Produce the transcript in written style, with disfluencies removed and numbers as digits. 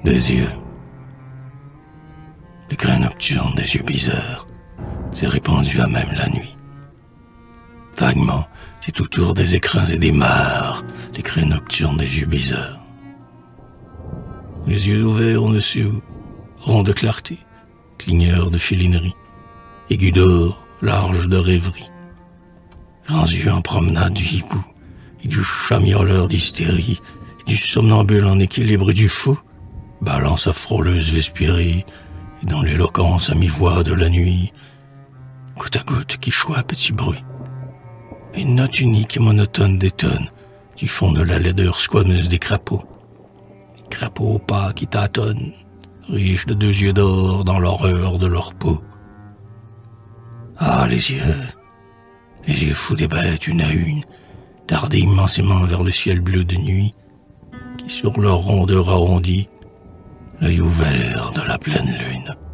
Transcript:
Des yeux. L'écrin nocturne des yeux bizarres s'est répandu à même la nuit. Vaguement, c'est autour des écrins et des mares, l'écrin nocturne des yeux bizarres. Les yeux ouverts au-dessus, ronds de clarté, cligneurs de félinerie, aigus d'or, larges de rêverie. Grands yeux en promenade du hibou, et du chamioleur d'hystérie, et du somnambule en équilibre du fou, balance sa frôleuse Vespérie, et dans l'éloquence à mi-voix de la nuit, goutte à goutte qui choit à petit bruit. Une note unique et monotone détonne du fond de la laideur squameuse des crapauds. Des crapauds au pas qui tâtonnent, riches de 2 yeux d'or dans l'horreur de leur peau. Ah, les yeux fous des bêtes une à une, dardés immensément vers le ciel bleu de nuit, qui sur leur rondeur arrondie, l'œil ouvert de la pleine lune.